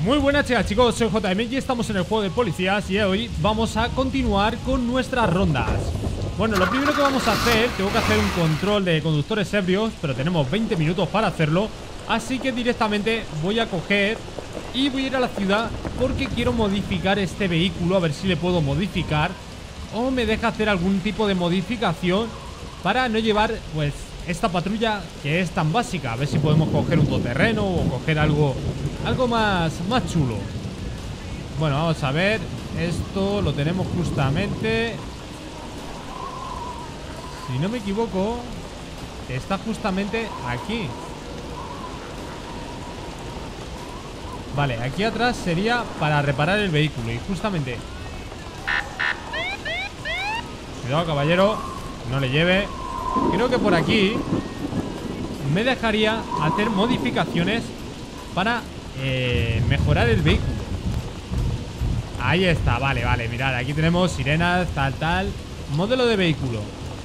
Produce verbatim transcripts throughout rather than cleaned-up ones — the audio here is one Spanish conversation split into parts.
Muy buenas chicas, chicos, soy J M y estamos en el juego de policías. Y hoy vamos a continuar con nuestras rondas. Bueno, lo primero que vamos a hacer, tengo que hacer un control de conductores ebrios, pero tenemos veinte minutos para hacerlo. Así que directamente voy a coger y voy a ir a la ciudad porque quiero modificar este vehículo. A ver si le puedo modificar o me deja hacer algún tipo de modificación para no llevar, pues, esta patrulla que es tan básica. A ver si podemos coger un todoterreno o coger algo Algo más, más chulo. Bueno, vamos a ver. Esto lo tenemos justamente, si no me equivoco, está justamente aquí. Vale, aquí atrás sería para reparar el vehículo. Y justamente, cuidado caballero, no le lleve. Creo que por aquí me dejaría hacer modificaciones para eh, mejorar el vehículo. Ahí está, vale, vale, mirad, aquí tenemos sirenas, tal, tal. Modelo de vehículo.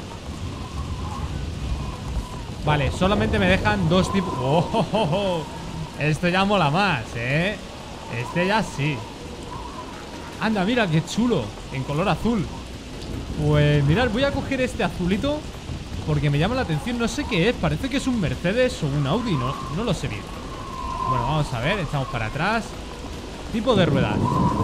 Vale, solamente me dejan dos tipos. oh, oh, oh, oh. Esto ya mola más, eh. Este ya sí. Anda, mira, qué chulo, en color azul. Pues mirad, voy a coger este azulito porque me llama la atención. No sé qué es, parece que es un Mercedes o un Audi. No, no lo sé bien. Bueno, vamos a ver, echamos para atrás. Tipo de ruedas.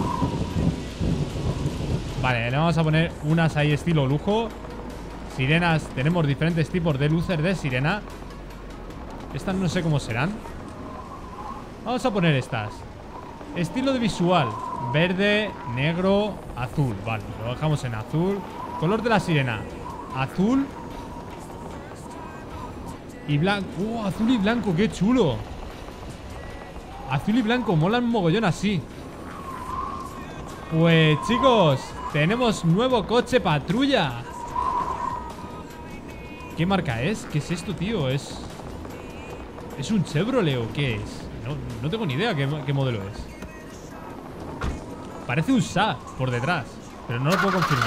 Vale, le vamos a poner unas ahí estilo lujo. Sirenas, tenemos diferentes tipos de luces de sirena. Estas no sé cómo serán. Vamos a poner estas. Estilo de visual: verde, negro, azul. Vale, lo dejamos en azul. Color de la sirena: azul y blanco. ¡Oh, azul y blanco! ¡Qué chulo! Azul y blanco, molan mogollón así. Pues chicos, tenemos nuevo coche patrulla. ¿Qué marca es? ¿Qué es esto, tío? ¿Es ¿Es un Chevrolet o qué es? No, no tengo ni idea qué, qué modelo es. Parece un S A por detrás, pero no lo puedo confirmar.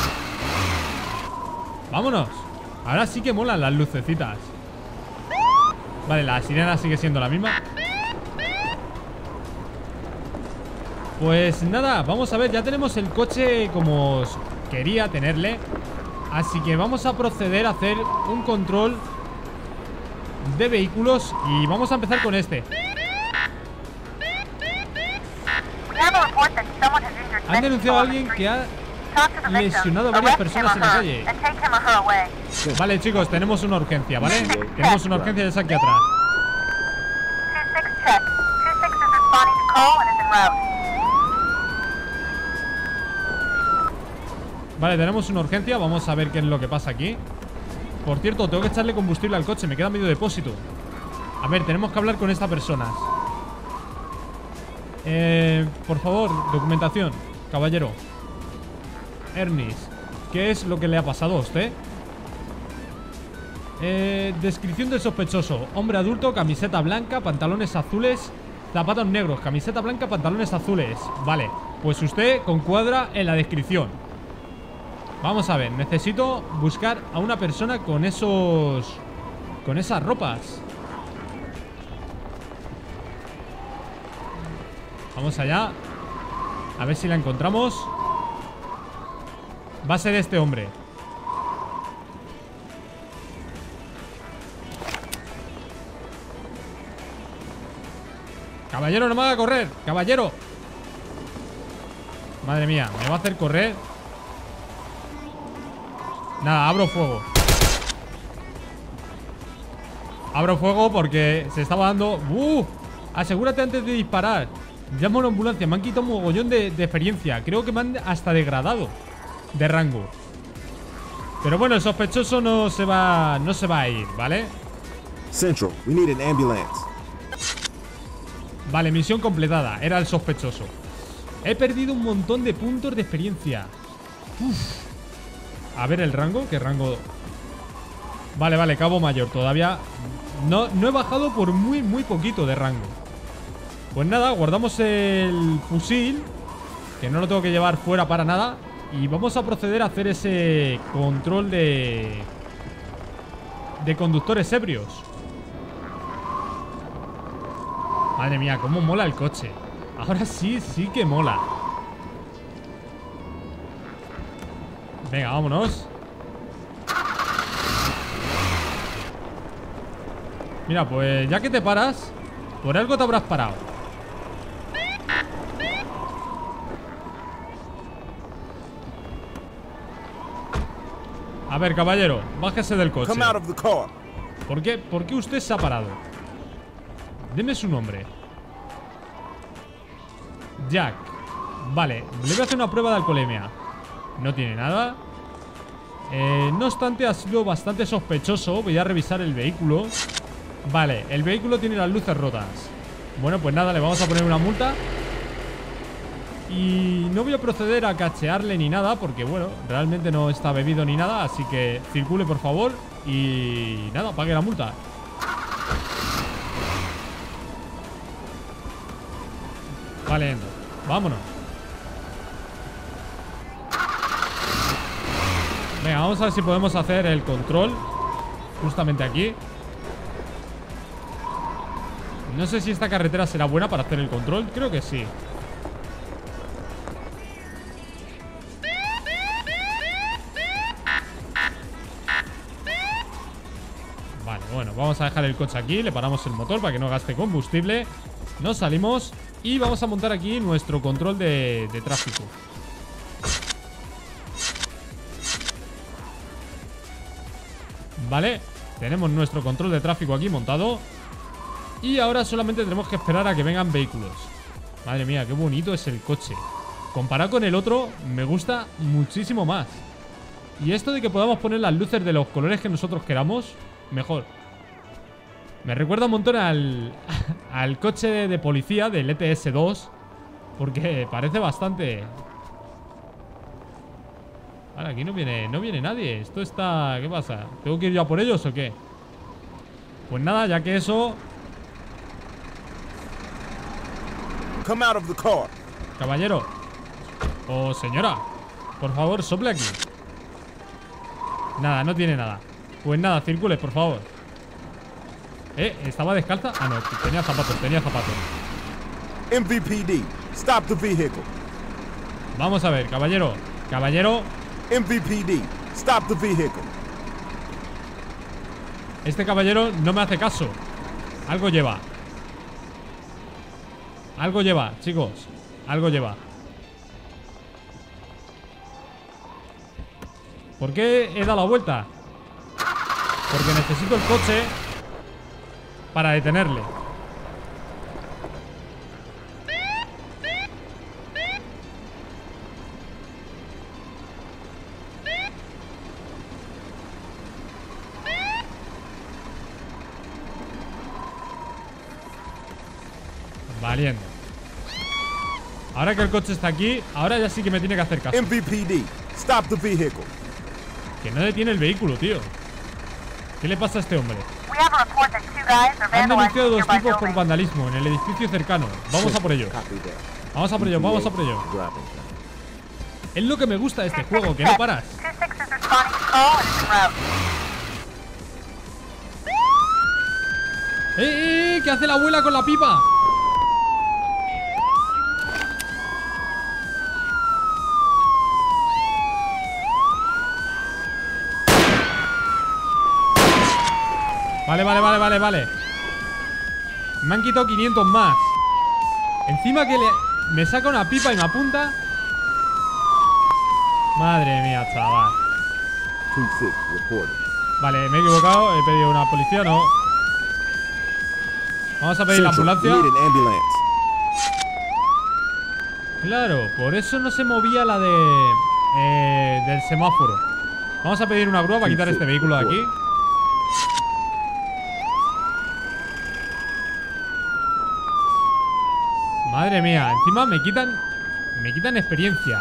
¡Vámonos! Ahora sí que molan las lucecitas. Vale, la sirena sigue siendo la misma. Pues nada, vamos a ver, ya tenemos el coche como quería tenerle. Así que vamos a proceder a hacer un control de vehículos. Y vamos a empezar con este. Han denunciado a alguien que ha lesionado a varias personas en la calle. Vale chicos, tenemos una urgencia, ¿vale? Tenemos una urgencia de esa aquí atrás. Vale, tenemos una urgencia. Vamos a ver qué es lo que pasa aquí. Por cierto, tengo que echarle combustible al coche. Me queda medio depósito. A ver, tenemos que hablar con esta persona. Eh, por favor, documentación, caballero. Ernest, ¿qué es lo que le ha pasado a usted? Eh, descripción del sospechoso: hombre adulto, camiseta blanca, pantalones azules, zapatos negros. Camiseta blanca, pantalones azules. Vale, pues usted concuadra en la descripción. Vamos a ver, necesito buscar a una persona con esos... con esas ropas. Vamos allá. A ver si la encontramos. Va a ser este hombre. Caballero, no me haga correr. Caballero. Madre mía, me va a hacer correr. Nada, abro fuego. Abro fuego porque se estaba dando... ¡Uh! Asegúrate antes de disparar. Llamo a una ambulancia. Me han quitado un mogollón de, de experiencia. Creo que me han hasta degradado de rango. Pero bueno, el sospechoso no se va... no se va a ir, ¿vale? Central, we need an ambulance. Vale, misión completada. Era el sospechoso. He perdido un montón de puntos de experiencia. Uf. A ver el rango, ¿qué rango? Vale, vale, cabo mayor. Todavía no, no he bajado por muy, muy poquito de rango. Pues nada, guardamos el fusil, que no lo tengo que llevar fuera para nada. Y vamos a proceder a hacer ese control de... de conductores ebrios. Madre mía, cómo mola el coche. Ahora sí, sí que mola. Venga, vámonos. Mira, pues ya que te paras, por algo te habrás parado. A ver, caballero, bájese del coche. Come out of the car. ¿Por qué? ¿Por qué usted se ha parado? Deme su nombre. Jack. Vale, le voy a hacer una prueba de alcoholemia. No tiene nada. eh, No obstante, ha sido bastante sospechoso. Voy a revisar el vehículo. Vale, el vehículo tiene las luces rotas. Bueno, pues nada, le vamos a poner una multa. Y no voy a proceder a cachearle ni nada, porque bueno, realmente no está bebido ni nada. Así que circule por favor. Y nada, pague la multa. Vale, vámonos. Venga, vamos a ver si podemos hacer el control justamente aquí. No sé si esta carretera será buena para hacer el control. Creo que sí. Vale, bueno, vamos a dejar el coche aquí. Le paramos el motor para que no gaste combustible. Nos salimos y vamos a montar aquí nuestro control de, de tráfico. Vale, tenemos nuestro control de tráfico aquí montado. Y ahora solamente tenemos que esperar a que vengan vehículos. Madre mía, qué bonito es el coche. Comparado con el otro, me gusta muchísimo más. Y esto de que podamos poner las luces de los colores que nosotros queramos, mejor. Me recuerda un montón al, al coche de, de policía del E T S dos. Porque parece bastante... Ahora, aquí no viene, no viene nadie. Esto está... ¿Qué pasa? ¿Tengo que ir ya por ellos o qué? Pues nada, ya que eso... Come out of the car. Caballero. O señora. Por favor, sople aquí. Nada, no tiene nada. Pues nada, circule, por favor. Eh, ¿estaba descalza? Ah, no, tenía zapatos, tenía zapatos. M V P D, stop the vehicle. Vamos a ver, caballero. Caballero. M V P D, stop the vehicle. Este caballero no me hace caso. Algo lleva. Algo lleva, chicos. Algo lleva. ¿Por qué he dado la vuelta? Porque necesito el coche para detenerle. Valiendo. Ahora que el coche está aquí, ahora ya sí que me tiene que hacer caso. M V P D, stop the vehicle. Que no detiene el vehículo, tío. ¿Qué le pasa a este hombre? We have a report that two guys are Han denunciado dos vandalizing tipos por nearby vandalismo en el edificio cercano. Vamos a por ello. Copy that. Vamos a por ello, vamos a por ello. Dropping time. Es lo que me gusta de este juego, que no paras. Two sixes responding to call and it's en route. ¡Eh, eh, eh! ¿Qué hace la abuela con la pipa? Vale, vale, vale, vale, vale. Me han quitado quinientos más. Encima que le... me saca una pipa y me apunta. Madre mía, chaval. two six, reporting. Vale, me he equivocado. He pedido una policía, no. Vamos a pedir la Central, ambulancia. we need an ambulance. Claro, por eso no se movía la de... Eh, del semáforo. Vamos a pedir una grúa para quitar este vehículo de aquí. Madre mía, encima me quitan... Me quitan experiencia.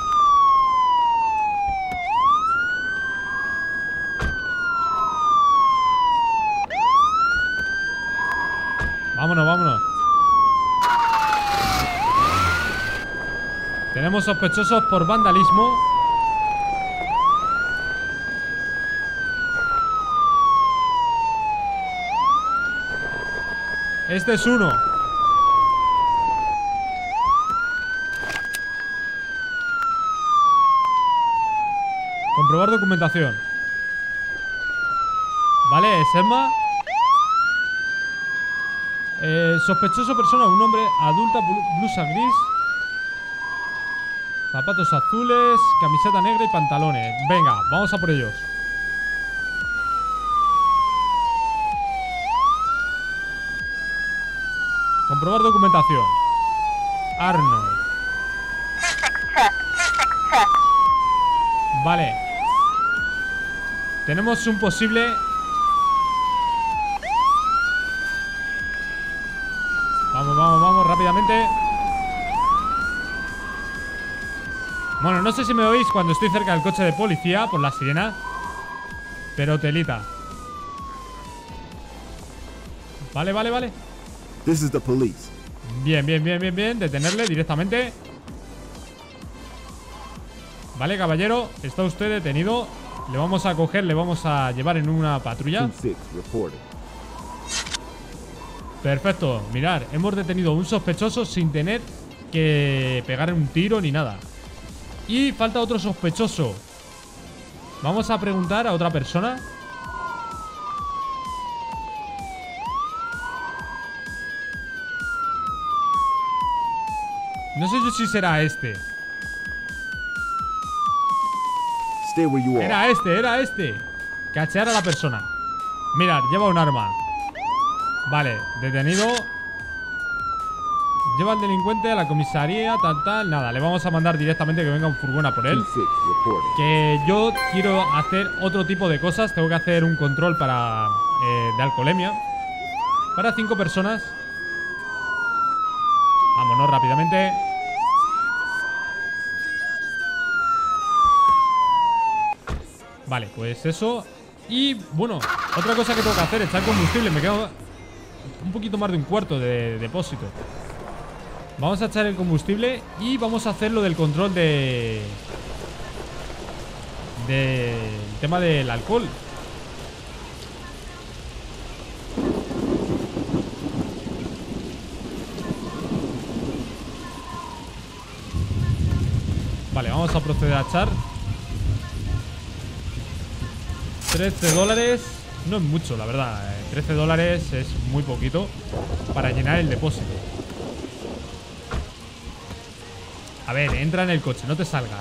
Vámonos, vámonos. Tenemos sospechosos por vandalismo. Este es uno. Comprobar documentación. Vale, es Emma. eh, Sospechoso persona, un hombre adulta, blu- blusa gris, zapatos azules, camiseta negra y pantalones. Venga, vamos a por ellos. Comprobar documentación. Arnold. two six check. two six check. Vale. Tenemos un posible... Vamos, vamos, vamos, rápidamente. Bueno, no sé si me oís cuando estoy cerca del coche de policía por la sirena, pero telita. Vale, vale, vale. This is the police. Bien, bien, bien, bien, bien. Detenerle directamente. Vale, caballero, está usted detenido. Le vamos a coger, le vamos a llevar en una patrulla. two six reported. Perfecto, mirad, hemos detenido a un sospechoso sin tener que pegar un tiro ni nada. Y falta otro sospechoso. Vamos a preguntar a otra persona. No sé yo si será este. Stay where you are. Era este, era este. Cachear a la persona. Mirad, lleva un arma. Vale, detenido. Lleva al delincuente a la comisaría, tal, tal. Nada, le vamos a mandar directamente que venga un furgón a por él. two six reported. Que yo quiero hacer otro tipo de cosas. Tengo que hacer un control para eh, de alcoholemia para cinco personas. Vámonos rápidamente. Vale, pues eso. Y bueno, otra cosa que tengo que hacer, echar combustible. Me queda un poquito más de un cuarto de depósito. Vamos a echar el combustible y vamos a hacer lo del control de... del tema del alcohol. Vale, vamos a proceder a echar trece dólares. No es mucho, la verdad. trece dólares es muy poquito para llenar el depósito. A ver, entra en el coche, no te salgas.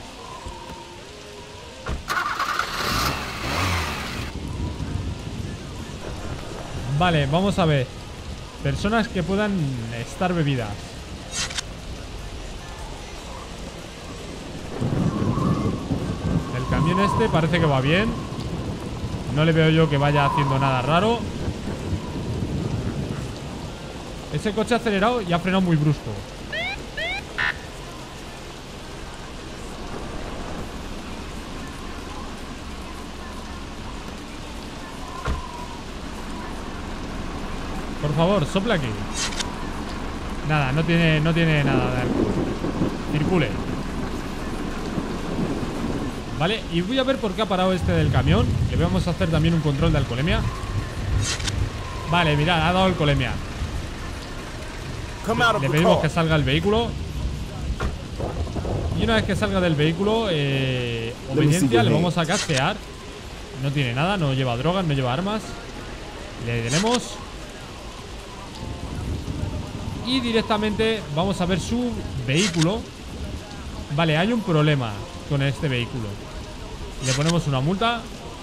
Vale, vamos a ver. Personas que puedan estar bebidas. El camión este parece que va bien. No le veo yo que vaya haciendo nada raro. Ese coche ha acelerado y ha frenado muy brusco. Por favor, sopla aquí. Nada, no tiene, no tiene nada de alcohol. Circule. Vale, y voy a ver por qué ha parado este del camión. Le vamos a hacer también un control de alcoholemia. Vale, mirad, ha dado alcoholemia. Come out of Le the pedimos que car. salga el vehículo. Y una vez que salga del vehículo, eh, obediencia, le vamos a cachear. No tiene nada, no lleva drogas, no lleva armas. Le tenemos. Y directamente vamos a ver su vehículo. Vale, hay un problema con este vehículo. Le ponemos una multa.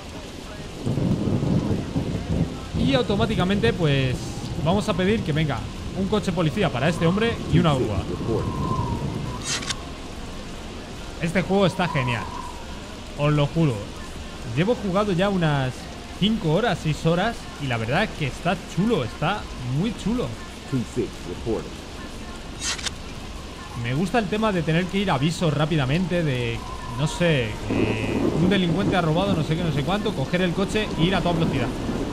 Y automáticamente pues vamos a pedir que venga un coche policía para este hombre y una grúa. Este juego está genial, os lo juro. Llevo jugado ya unas cinco horas, seis horas. Y la verdad es que está chulo, está muy chulo. two six reported. Me gusta el tema de tener que ir a avisos rápidamente. De, no sé, eh, un delincuente ha robado no sé qué, no sé cuánto. Coger el coche e ir a toda velocidad.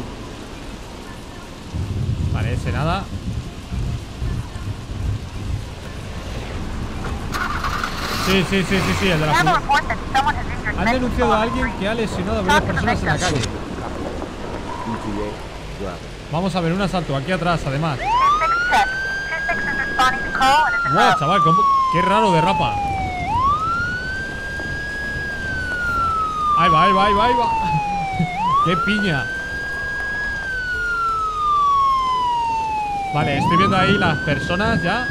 Vale, ese nada. Sí, sí, sí, sí, sí, el de la We have a furgoneta. report that someone has injured Han men denunciado a on the alguien street. que ha lesionado a varias personas en la calle. E T A driver. Vamos a ver un asalto aquí atrás, además. two six check. two six is responding to call and is in Guau, route. chaval, cómo- qué raro derrapa. Ahí va, ahí va, ahí va, ahí va. ¡Qué piña! Vale, estoy viendo ahí las personas ya.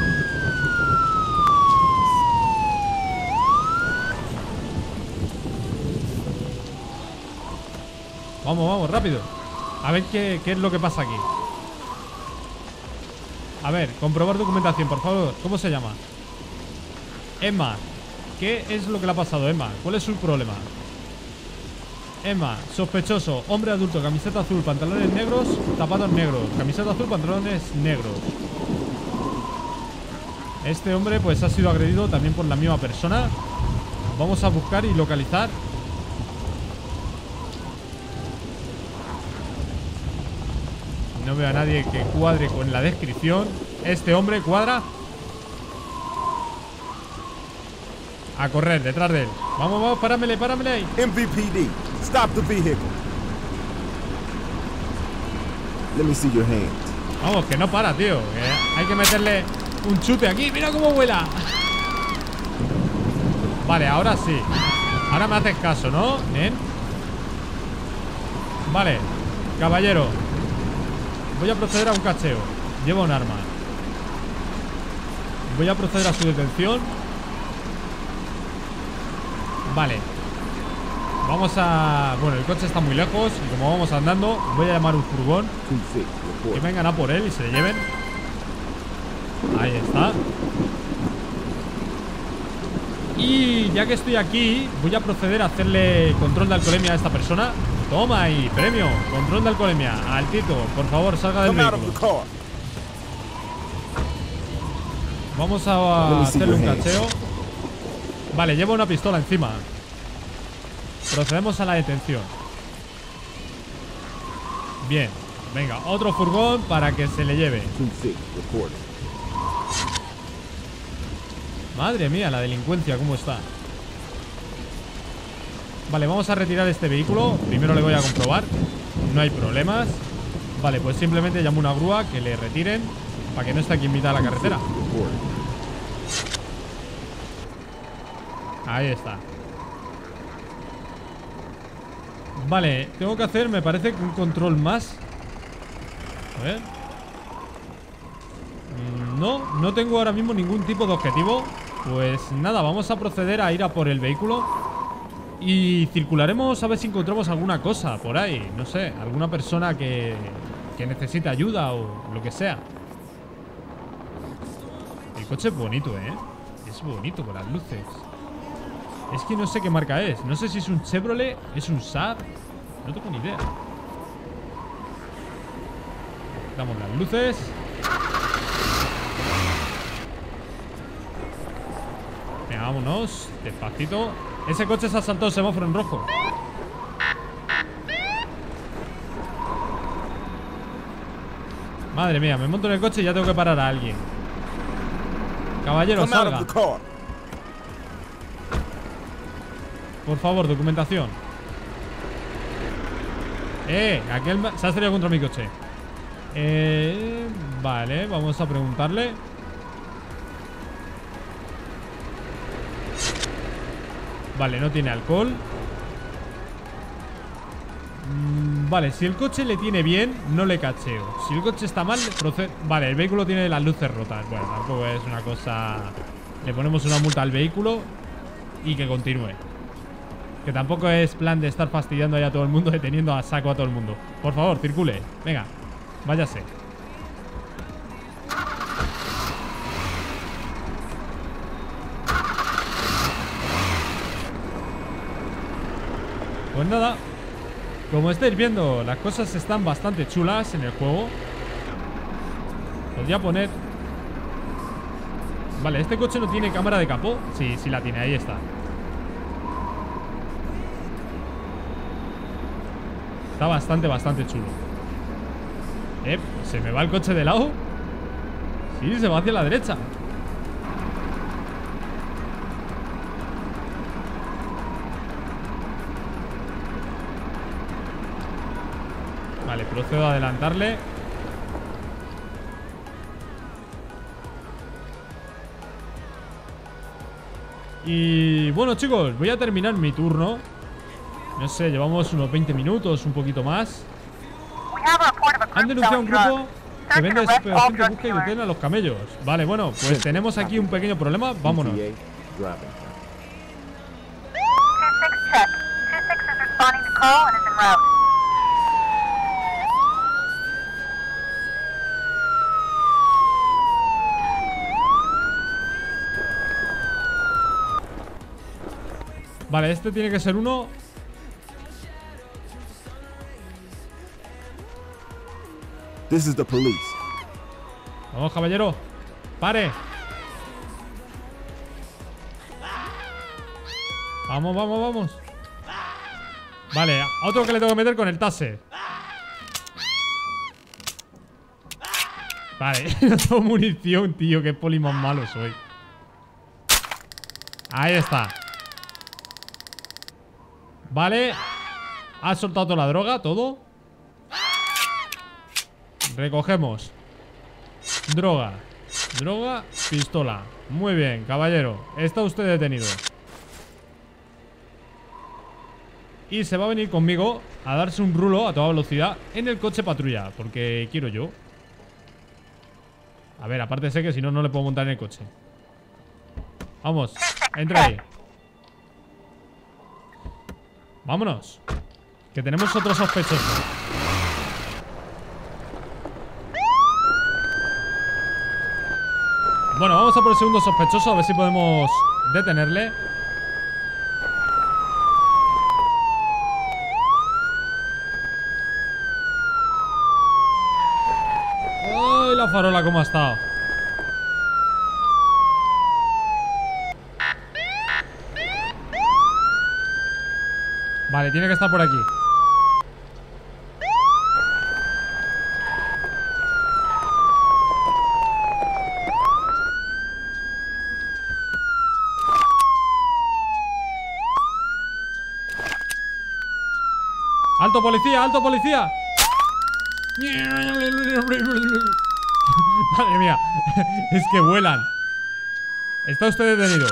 Vamos, vamos, rápido. A ver qué, qué es lo que pasa aquí. A ver, comprobar documentación, por favor. ¿Cómo se llama? Emma. ¿Qué es lo que le ha pasado a Emma? ¿Cuál es su problema? Emma, sospechoso, hombre adulto, camiseta azul, pantalones negros, zapatos negros. Camiseta azul, pantalones negros. Este hombre pues ha sido agredido también por la misma persona. Vamos a buscar y localizar. No veo a nadie que cuadre con la descripción. Este hombre cuadra. A correr, detrás de él. Vamos, vamos, páramele, páramele ahí. M V P D, stop the vehicle. Let me see your hands. Vamos, que no para, tío. Que hay que meterle un chute aquí. Mira cómo vuela. Vale, ahora sí. Ahora me haces caso, ¿no? ¿Eh? Vale, caballero. Voy a proceder a un cacheo. Lleva un arma. Voy a proceder a su detención. Vale. Vamos a... Bueno, el coche está muy lejos. Y como vamos andando, voy a llamar un furgón. Que vengan a por él y se le lleven. Ahí está. Y ya que estoy aquí, voy a proceder a hacerle control de alcoholemia a esta persona. Toma ahí, premio. Control de alcoholemia. Altito, por favor, salga del vehículo. Vamos a hacerle un cacheo. Vale, lleva una pistola encima. Procedemos a la detención. Bien, venga, otro furgón para que se le lleve. Madre mía, la delincuencia, ¿cómo está? Vale, vamos a retirar este vehículo. Primero le voy a comprobar. No hay problemas. Vale, pues simplemente llamo una grúa que le retiren para que no esté aquí en mitad de la carretera. Ahí está. Vale, tengo que hacer, me parece que un control más. A ver. No, no tengo ahora mismo ningún tipo de objetivo. Pues nada, vamos a proceder a ir a por el vehículo. Y circularemos a ver si encontramos alguna cosa por ahí. No sé, alguna persona que, que necesite ayuda o lo que sea. El coche es bonito, ¿eh? Es bonito con las luces. Es que no sé qué marca es. No sé si es un Chevrolet, es un Saab. No tengo ni idea. Damos las luces. Venga, vámonos. Despacito. Ese coche se ha saltado el semáforo en rojo. Madre mía, me monto en el coche y ya tengo que parar a alguien. Caballero, salga. Por favor, documentación. Eh, aquel se ha estrellado contra mi coche. Eh, vale, vamos a preguntarle. Vale, no tiene alcohol. mm, Vale, si el coche le tiene bien, no le cacheo. Si el coche está mal, procede. Vale, el vehículo tiene las luces rotas. Bueno, tampoco es una cosa. Le ponemos una multa al vehículo y que continúe. Que tampoco es plan de estar fastidiando ahí a todo el mundo, deteniendo a saco a todo el mundo. Por favor, circule. Venga, váyase. Pues nada, como estáis viendo, las cosas están bastante chulas en el juego. Podría poner... Vale, este coche no tiene cámara de capó. Sí, sí la tiene, ahí está. Está bastante, bastante chulo. Eh, ¿se me va el coche de lado? Sí, se va hacia la derecha. Vale, procedo a adelantarle. Y bueno, chicos, voy a terminar mi turno. No sé, llevamos unos veinte minutos, un poquito más. We have a report of a Han group denunciado a un selling grupo drugs. que Search vende and arrest all estupefacientes, drug busca y dealers. detiene a los camellos. Vale, bueno, pues tenemos aquí un pequeño problema. Vámonos. E T A, driving. two six check. two six is responding to call and is en route. Vale, este tiene que ser uno. This is the police. Vamos, caballero. Pare. Vamos, vamos, vamos. Vale, a otro que le tengo que meter con el taser. Vale, no tengo munición, tío. Qué poli más malo soy. Ahí está. Vale. Ha soltado toda la droga, todo. Recogemos. Droga. Droga, pistola. Muy bien, caballero. Está usted detenido. Y se va a venir conmigo a darse un rulo a toda velocidad en el coche patrulla, porque quiero yo. A ver, aparte sé que si no, no le puedo montar en el coche. Vamos, entra ahí. Vámonos, que tenemos otro sospechoso. Bueno, vamos a por el segundo sospechoso, a ver si podemos detenerle. ¡Ay, la farola cómo ha estado! Vale, tiene que estar por aquí. ¡Alto policía! ¡Alto policía! Madre mía. Es que vuelan. Está usted detenido.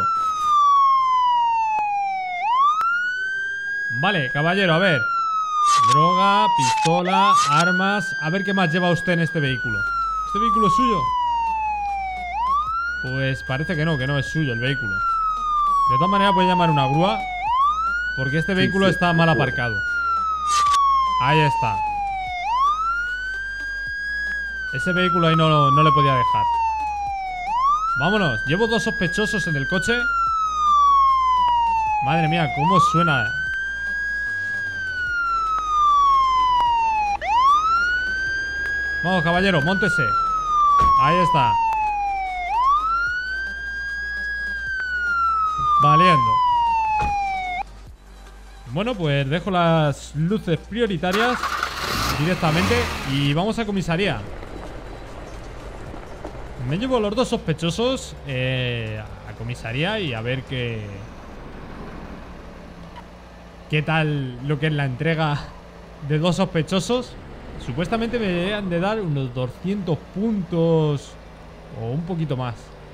Vale, caballero, a ver. Droga, pistola, armas. A ver qué más lleva usted en este vehículo. ¿Este vehículo es suyo? Pues parece que no, que no es suyo el vehículo. De todas maneras voy a llamar una grúa, porque este vehículo está mal aparcado. Ahí está. Ese vehículo ahí no, no le podía dejar. Vámonos. Llevo dos sospechosos en el coche. Madre mía, cómo suena. Vamos, caballero, móntese. Ahí está. Valiendo. Bueno, pues dejo las luces prioritarias directamente y vamos a comisaría. Me llevo los dos sospechosos eh, a comisaría y a ver qué qué tal lo que es la entrega de dos sospechosos. Supuestamente me han de dar unos doscientos puntos o un poquito más.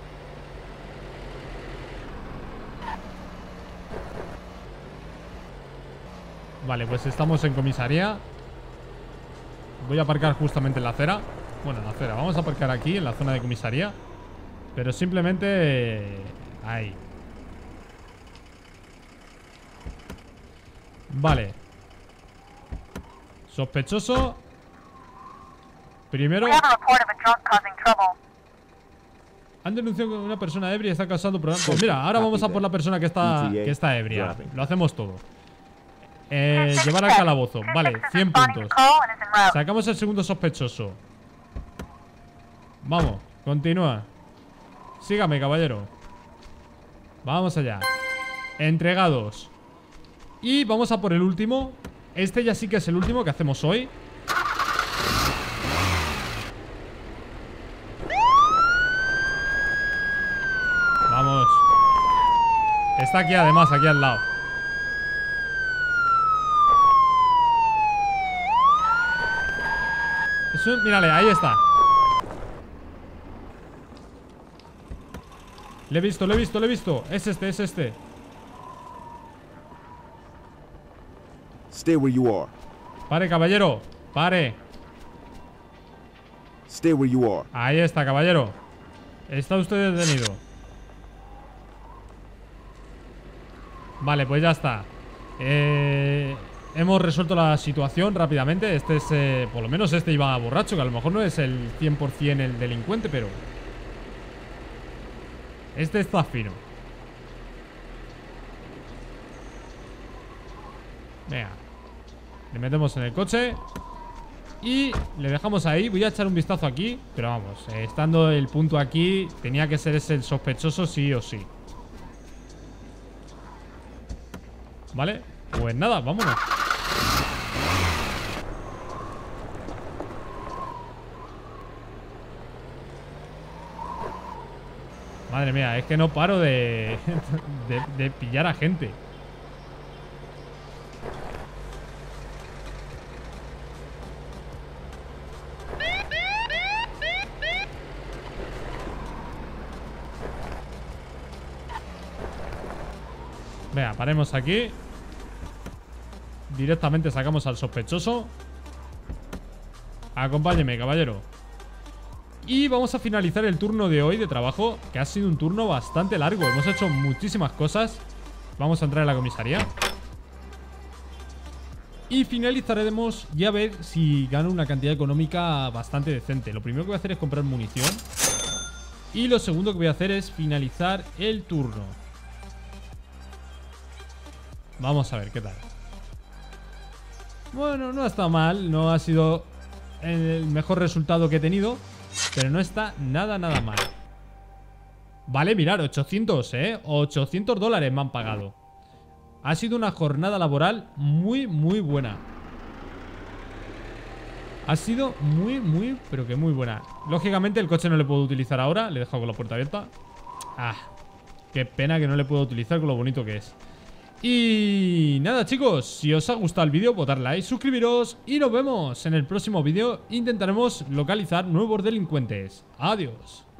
Vale, pues estamos en comisaría. Voy a aparcar justamente en la acera. Bueno, en la acera, vamos a aparcar aquí en la zona de comisaría. Pero simplemente eh, ahí. Vale. Sospechoso. Primero. We have a report of a drunk causing trouble. Han denunciado que una persona ebria está causando problemas. Pues mira, ahora vamos a por la persona que está, que está ebria. Lo hacemos todo. Eh, llevar al calabozo. Vale, cien puntos. Sacamos el segundo sospechoso. Vamos, continúa. Sígame, caballero. Vamos allá. Entregados. Y vamos a por el último. Este ya sí que es el último que hacemos hoy. Vamos. Está aquí además, aquí al lado. Eso, mírale, ahí está. Le he visto, le he visto, le he visto. Es este, es este. Stay where you are. Pare, caballero. Pare. Stay where you are. Ahí está, caballero. Está usted detenido. Vale, pues ya está. Eh, hemos resuelto la situación rápidamente. Este es, eh, por lo menos este iba borracho, que a lo mejor no es el cien por cien el delincuente, pero este está fino. Venga. Le metemos en el coche y le dejamos ahí. Voy a echar un vistazo aquí, pero vamos, eh, estando el punto aquí, tenía que ser ese el sospechoso sí o sí. Vale, pues nada, vámonos. Madre mía, es que no paro de, de, de pillar a gente. Venga, paremos aquí. Directamente sacamos al sospechoso. Acompáñeme, caballero. Y vamos a finalizar el turno de hoy de trabajo, que ha sido un turno bastante largo. Hemos hecho muchísimas cosas. Vamos a entrar en la comisaría y finalizaremos y a ver si gano una cantidad económica bastante decente. Lo primero que voy a hacer es comprar munición. Y lo segundo que voy a hacer es finalizar el turno. Vamos a ver qué tal. Bueno, no está mal. No ha sido el mejor resultado que he tenido, pero no está nada, nada mal. Vale, mirar, ochocientos, ¿eh? ochocientos dólares me han pagado. Ha sido una jornada laboral muy, muy buena. Ha sido muy, muy, pero que muy buena. Lógicamente el coche no le puedo utilizar ahora. Le he dejado con la puerta abierta. Ah, qué pena que no le puedo utilizar con lo bonito que es. Y nada, chicos, si os ha gustado el vídeo, votad like, suscribiros y nos vemos en el próximo vídeo. Intentaremos localizar nuevos delincuentes. Adiós.